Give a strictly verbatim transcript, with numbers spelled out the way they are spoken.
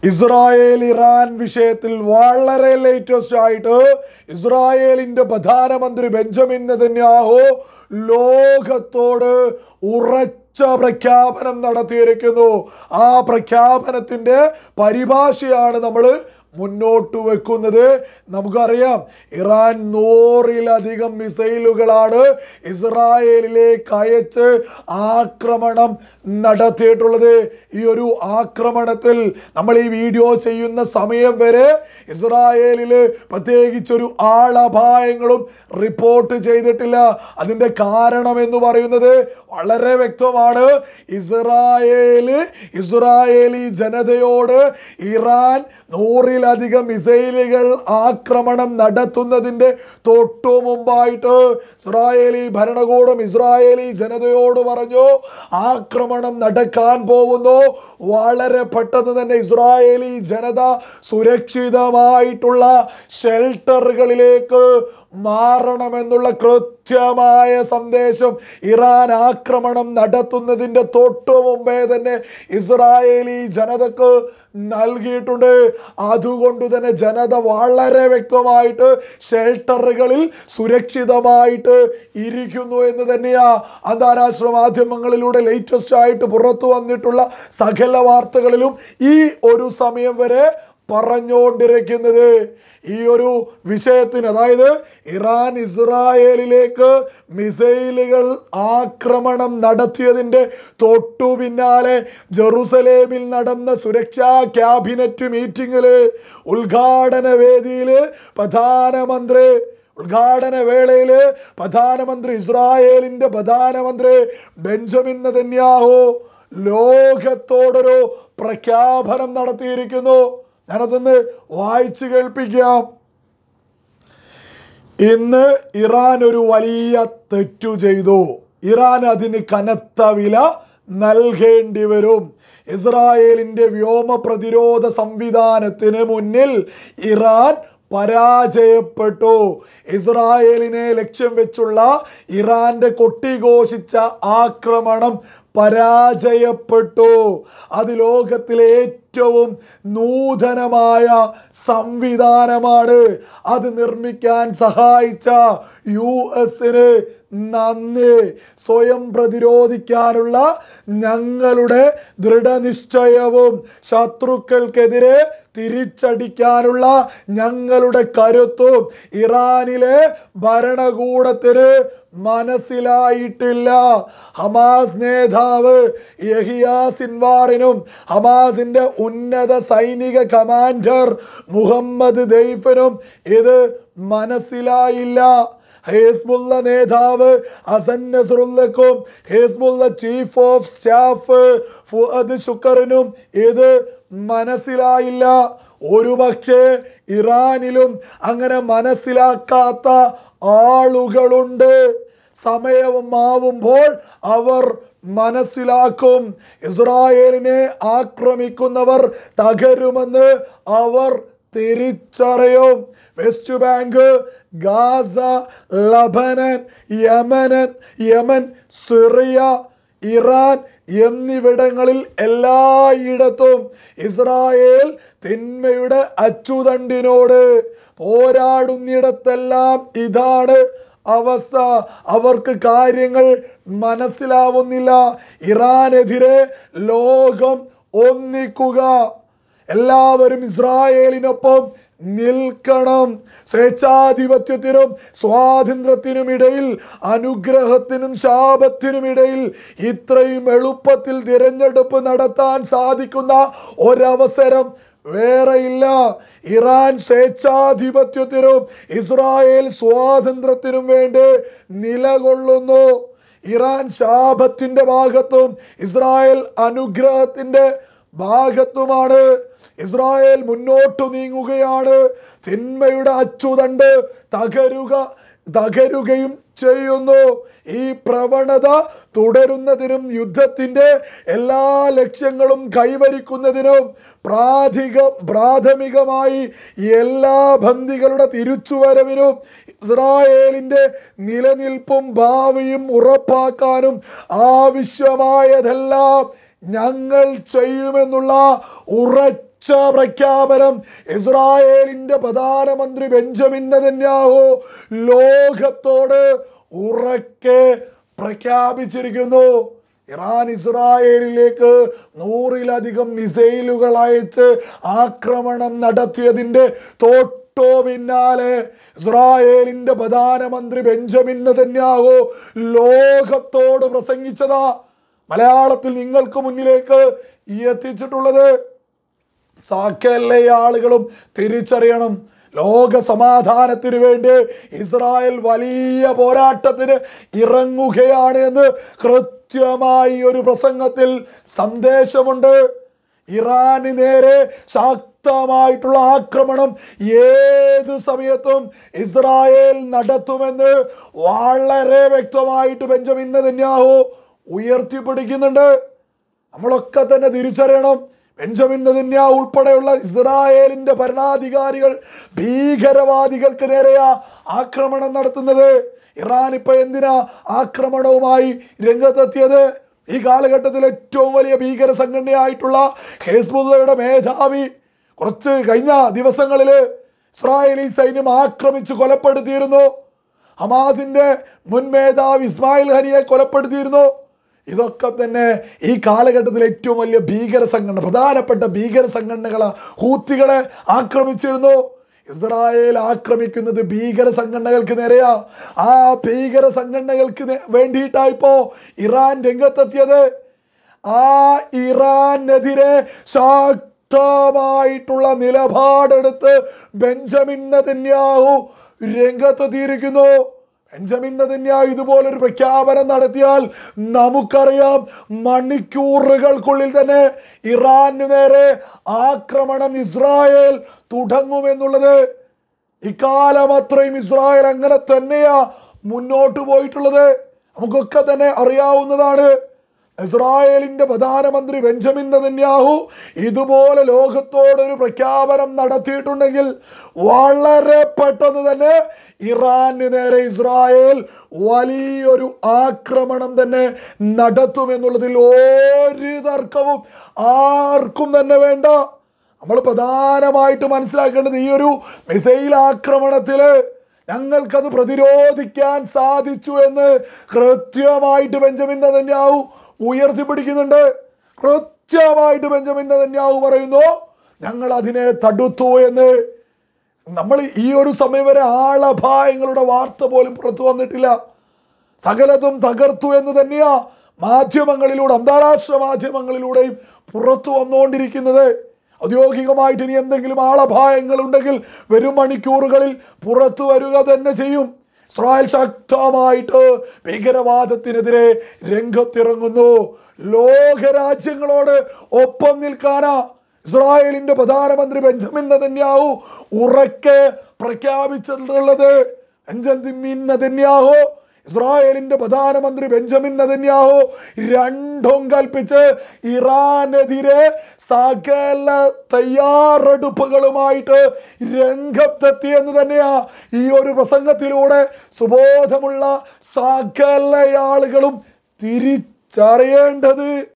Israel Iran വിഷയത്തിൽ വളരെ latest ആയിട്ട് ഇസ്രായേലിന്റെ പ്രധാനമന്ത്രി ബെഞ്ചമിൻ നെതന്യാഹു ലോകത്തോട് ഉറച്ച പ്രഖ്യാപനം നടത്തിയിരിക്കുന്നു. ആ പ്രഖ്യാപനത്തിന്റെ പരിഭാഷയാണ് നമ്മൾ മുന്നോട്ട് വെക്കുന്നത്. നമുക്കറിയാം, ഇറാൻ നൂറിലധികം മിസൈലുകളാണ് ഇസ്രായേലിലേക്ക് അയച്ച് ആക്രമണം നടത്തിയിട്ടുള്ളത്. ഈ ഒരു ആക്രമണത്തിൽ നമ്മൾ ഈ വീഡിയോ ചെയ്യുന്ന സമയം വരെ ഇസ്രായേലിൽ പ്രത്യേകിച്ചൊരു ആളപായങ്ങളും റിപ്പോർട്ട് ചെയ്തിട്ടില്ല. അതിൻ്റെ കാരണം എന്ന് പറയുന്നത് വളരെ വ്യക്തമാണ്. ഇസ്രായേല് ഇസ്രായേലി ജനതയോട് ഇറാൻ നൂറിൽ അധികം മിസൈലുകൾ ആക്രമണം നടത്തുന്നതിൻ്റെ തൊട്ടു മുമ്പായിട്ട് ഇസ്രായേലി ഭരണകൂടം ഇസ്രായേലി ജനതയോട് പറഞ്ഞു, ആക്രമണം നടക്കാൻ പോകുന്നു, വളരെ പെട്ടെന്ന് തന്നെ ഇസ്രായേലി ജനത സുരക്ഷിതമായിട്ടുള്ള ഷെൽട്ടറുകളിലേക്ക് മാറണമെന്നുള്ള കൃത്യമായ സന്ദേശം ഇറാൻ ആക്രമണം നടത്തുന്നതിൻ്റെ തൊട്ടു മുമ്പേ തന്നെ ഇസ്രായേലി ജനതക്ക് നൽകിയിട്ടുണ്ട്. അതുകൊണ്ട് തന്നെ ജനത വളരെ വ്യക്തമായിട്ട് ഷെൽട്ടറുകളിൽ സുരക്ഷിതമായിട്ട് ഇരിക്കുന്നു എന്ന് തന്നെയാ അന്താരാഷ്ട്ര മാധ്യമങ്ങളിലൂടെ ലേറ്റസ്റ്റ് ആയിട്ട് പുറത്തു വന്നിട്ടുള്ള സകല വാർത്തകളിലും ഈ ഒരു സമയം വരെ പറഞ്ഞുകൊണ്ടിരിക്കുന്നത്. ഈ ഒരു വിഷയത്തിന്, അതായത് ഇറാൻ ഇസ്രായേലിലേക്ക് മിസൈലുകൾ ആക്രമണം നടത്തിയതിൻ്റെ തൊട്ടു പിന്നാലെ ജെറുസലേമിൽ നടന്ന സുരക്ഷാ ക്യാബിനറ്റ് മീറ്റിംഗിൽ ഉദ്ഘാടന വേദിയിൽ പ്രധാനമന്ത്രി ഉദ്ഘാടന വേളയിൽ പ്രധാനമന്ത്രി ഇസ്രായേലിൻ്റെ പ്രധാനമന്ത്രി ബെഞ്ചമിൻ നെതന്യാഹു ലോകത്തോടൊരു പ്രഖ്യാപനം നടത്തിയിരിക്കുന്നു. ഞാനതൊന്ന് വായിച്ചു കേൾപ്പിക്കാം. ഇന്ന് ഇറാൻ ഒരു വലിയ തെറ്റു ചെയ്തു. ഇറാൻ അതിന് കനത്ത വില നൽകേണ്ടി വരും. ഇസ്രായേലിൻ്റെ വ്യോമ പ്രതിരോധ സംവിധാനത്തിന് മുന്നിൽ ഇറാൻ പരാജയപ്പെട്ടു. ഇസ്രായേലിനെ ലക്ഷ്യം വെച്ചുള്ള ഇറാന്റെ കൊട്ടിഘോഷിച്ച ആക്രമണം പരാജയപ്പെട്ടു. അത് ലോകത്തിലെ ഏറ്റവും നൂതനമായ സംവിധാനമാണ്. അത് നിർമ്മിക്കാൻ സഹായിച്ച യു എസിന് നന്ദി. സ്വയം പ്രതിരോധിക്കാനുള്ള ഞങ്ങളുടെ ദൃഢനിശ്ചയവും ശത്രുക്കൾക്കെതിരെ തിരിച്ചടിക്കാനുള്ള ഞങ്ങളുടെ കരുത്തും ഇറാനിലെ ഭരണകൂടത്തിന് മനസ്സിലായിട്ടില്ല. ഹമാസ് നേതാവ് യഹിയ സിൻവാറിനും ഹമാസിന്റെ ഉന്നത സൈനിക കമാൻഡർ മുഹമ്മദ് ദൈഫിനും ഇത് മനസ്സിലായില്ല. ഹെസ്ബുള്ള നേതാവ് ഹസൻ നസ്രുള്ളക്കും Hezbollah chief of staff Fuad ശുക്റിനും ഇത് മനസ്സിലായില്ല. ഒരുപക്ഷെ ഇറാനിലും അങ്ങനെ മനസ്സിലാക്കാത്ത ആളുകളുണ്ട്. സമയവും ആവുമ്പോൾ അവർ മനസ്സിലാക്കും. ഇസ്രായേലിനെ ആക്രമിക്കുന്നവർ തകരുമെന്ന് അവർ തിരിച്ചറിയും. വെസ്റ്റ് ബാങ്ക്, ഗാസ, ലബനൻ, യമനൻ യമൻ സിറിയ, ഇറാൻ എന്നിവിടങ്ങളിൽ എല്ലായിടത്തും ഇസ്രായേൽ തിന്മയുടെ അച്ചുതണ്ടിനോട് പോരാടുന്നിടത്തെല്ലാം ഇതാണ് അവസ്ഥ. അവർക്ക് കാര്യങ്ങൾ മനസ്സിലാവുന്നില്ല. ഇറാനെതിരെ ലോകം ഒന്നിക്കുക, എല്ലാവരും ഇസ്രായേലിനൊപ്പം നിൽക്കണം. സ്വേച്ഛാധിപത്യത്തിനും സ്വാതന്ത്ര്യത്തിനുമിടയിൽ, അനുഗ്രഹത്തിനും ശാപത്തിനുമിടയിൽ ഇത്രയും എളുപ്പത്തിൽ തിരഞ്ഞെടുപ്പ് നടത്താൻ സാധിക്കുന്ന ഒരവസരം വേറെയില്ല. ഇറാൻ സ്വേച്ഛാധിപത്യത്തിനും ഇസ്രായേൽ സ്വാതന്ത്ര്യത്തിനും വേണ്ടി നിലകൊള്ളുന്നു. ഇറാൻ ശാപത്തിന്റെ ഭാഗത്തും ഇസ്രായേൽ അനുഗ്രഹത്തിന്റെ ഭാഗത്തുമാണ്. ഇസ്രായേൽ മുന്നോട്ടു നീങ്ങുകയാണ്. തിന്മയുടെ അച്ചുതണ്ട് തകരുക തകരുകയും ചെയ്യുന്നു. ഈ പ്രവണത തുടരുന്നതിനും യുദ്ധത്തിൻ്റെ എല്ലാ ലക്ഷ്യങ്ങളും കൈവരിക്കുന്നതിനും പ്രാഥമിക പ്രാഥമികമായി എല്ലാ ബന്ദികളുടെ തിരിച്ചുവരവിനും ഇസ്രായേലിൻ്റെ നിലനിൽപ്പും ഭാവിയും ഉറപ്പാക്കാനും ആവശ്യമായതെല്ലാം ഞങ്ങൾ ചെയ്യുമെന്നുള്ള ഉറച്ച പ്രഖ്യാപനം ഇസ്രായേലിന്റെ പ്രധാനമന്ത്രി ബെഞ്ചമിൻ നെതന്യാഹു ലോകത്തോട് ഉറക്കെ പ്രഖ്യാപിച്ചിരിക്കുന്നു. ഇറാൻ ഇസ്രായേലിലേക്ക് നൂറിലധികം മിസൈലുകൾ അയച്ച് ആക്രമണം നടത്തിയതിൻ്റെ തൊട്ടോ പിന്നാലെ ഇസ്രായേലിന്റെ പ്രധാനമന്ത്രി ബെഞ്ചമിൻ നെതന്യാഹു ലോകത്തോട് പ്രസംഗിച്ചതാ മലയാളത്തിൽ നിങ്ങൾക്ക് മുന്നിലേക്ക് എത്തിച്ചിട്ടുള്ളത്. സകല ആളുകളും തിരിച്ചറിയണം, ലോക സമാധാനത്തിന് വേണ്ടി ഇസ്രായേൽ വലിയ പോരാട്ടത്തിന് ഇറങ്ങുകയാണ് എന്ന് കൃത്യമായി ഒരു പ്രസംഗത്തിൽ സന്ദേശമുണ്ട്. ഇറാന് നേരെ ശക്തമായിട്ടുള്ള ആക്രമണം ഏത് സമയത്തും ഇസ്രായേൽ നടത്തുമെന്ന് വളരെ വ്യക്തമായിട്ട് ബെഞ്ചമിൻ നെതന്യാഹു ഉയർത്തിപ്പിടിക്കുന്നുണ്ട്. നമ്മളൊക്കെ തന്നെ തിരിച്ചറിയണം, ബെഞ്ചമിൻ നെതന്യാഹു ഉൾപ്പെടെയുള്ള ഇസ്രായേലിന്റെ ഭരണാധികാരികൾ ഭീകരവാദികൾക്ക് നേരെയാ ആക്രമണം നടത്തുന്നത്. ഇറാൻ ഇപ്പൊ എന്തിനാ ആക്രമണവുമായി രംഗത്തെത്തിയത്? ഈ കാലഘട്ടത്തിൽ ഏറ്റവും വലിയ ഭീകര സംഘടനയായിട്ടുള്ള ഹിസ്ബുള്ളയുടെ മേധാവി കുറച്ച് കഴിഞ്ഞ ദിവസങ്ങളിൽ ഇസ്രായേലി സൈന്യം ആക്രമിച്ച് കൊലപ്പെടുത്തിയിരുന്നു. ഹമാസിന്റെ മുൻ മേധാവി ഇസ്മായിൽ ഹനിയെ കൊലപ്പെടുത്തിയിരുന്നു. ഇതൊക്കെ തന്നെ ഈ കാലഘട്ടത്തിൽ ഏറ്റവും വലിയ ഭീകര സംഘടന, പ്രധാനപ്പെട്ട ഭീകര സംഘടനകളെ ഹൂത്തികളെ ആക്രമിച്ചിരുന്നു. ഇസ്രായേൽ ആക്രമിക്കുന്നത് ഭീകര സംഘടനകൾക്ക് നേരെയാ. ആ ഭീകര സംഘടനകൾക്ക് വേണ്ടിയിട്ടായിപ്പോ ഇറാൻ രംഗത്തെത്തിയത്. ആ ഇറാനെതിരെ ശക്തമായിട്ടുള്ള നിലപാടെടുത്ത് ബെഞ്ചമിൻ നെതന്യാഹു രംഗത്തെത്തിയിരിക്കുന്നു. ബെഞ്ചമിൻ നെതന്യാഹു ഇതുപോലൊരു പ്രഖ്യാപനം നടത്തിയാൽ നമുക്കറിയാം മണിക്കൂറുകൾക്കുള്ളിൽ തന്നെ ഇറാനു നേരെ ആക്രമണം ഇസ്രായേൽ തുടങ്ങുമെന്നുള്ളത്. ഇക്കാലം അത്രയും ഇസ്രായേൽ അങ്ങനെ തന്നെയാ മുന്നോട്ട് പോയിട്ടുള്ളത്. നമുക്കൊക്കെ തന്നെ അറിയാവുന്നതാണ്. ഇസ്രായേലിന്റെ പ്രധാനമന്ത്രി ബെഞ്ചമിൻ നെതന്യാഹു ഇതുപോലെ ലോകത്തോടൊരു പ്രഖ്യാപനം നടത്തിയിട്ടുണ്ടെങ്കിൽ വളരെ പെട്ടെന്ന് തന്നെ ഇറാന് നേരെ ഇസ്രായേൽ വലിയൊരു ആക്രമണം തന്നെ നടത്തുമെന്നുള്ളതിൽ ഒരു തർക്കവും ആർക്കും തന്നെ വേണ്ട. നമ്മൾ പ്രധാനമായിട്ട് മനസ്സിലാക്കേണ്ടത് ഈ ഒരു മിസൈൽ ആക്രമണത്തിൽ ഞങ്ങൾക്കത് പ്രതിരോധിക്കാൻ സാധിച്ചു എന്ന് കൃത്യമായിട്ട് ബെഞ്ചമിൻ നെതന്യാഹു ഉയർത്തിപ്പിടിക്കുന്നുണ്ട്. കൃത്യമായിട്ട് ബെഞ്ചമിൻ നെതന്യാഹു പറയുന്നു ഞങ്ങൾ അതിനെ തടുത്തു എന്ന്. നമ്മൾ ഈ ഒരു സമയം വരെ ആളപായങ്ങളുടെ വാർത്ത പോലും പുറത്തു വന്നിട്ടില്ല. സകലതും തകർത്തു എന്ന് തന്നെയാ മാധ്യമങ്ങളിലൂടെ, അന്താരാഷ്ട്ര മാധ്യമങ്ങളിലൂടെയും പുറത്തു വന്നുകൊണ്ടിരിക്കുന്നത്. ഔദ്യോഗികമായിട്ട് ഇനി എന്തെങ്കിലും ആളപായങ്ങൾ ഉണ്ടെങ്കിൽ വരും മണിക്കൂറുകളിൽ പുറത്തു വരിക തന്നെ ചെയ്യും. ഇസ്രായേൽ ശക്തമായിട്ട് ഭീകരവാദത്തിനെതിരെ രംഗത്തിറങ്ങുന്നു. ലോകരാജ്യങ്ങളോട് ഒപ്പം നിൽക്കാനാ ഇസ്രായേലിന്റെ പ്രധാനമന്ത്രി ബെഞ്ചമിൻ നെതന്യാഹു ഉറക്കെ പ്രഖ്യാപിച്ചിട്ടുള്ളത്. ബെഞ്ചമിൻ നെതന്യാഹു ഇസ്രായേലിന്റെ പ്രധാനമന്ത്രി ബെഞ്ചമിൻ നെതന്യാഹു രണ്ടും കൽപ്പിച്ച് ഇറാനെതിരെ സകല തയ്യാറെടുപ്പുകളുമായിട്ട് രംഗത്തെത്തിയെന്ന് തന്നെയാ ഈ ഒരു പ്രസംഗത്തിലൂടെ സുബോധമുള്ള സകല ആളുകളും തിരിച്ചറിയേണ്ടത്.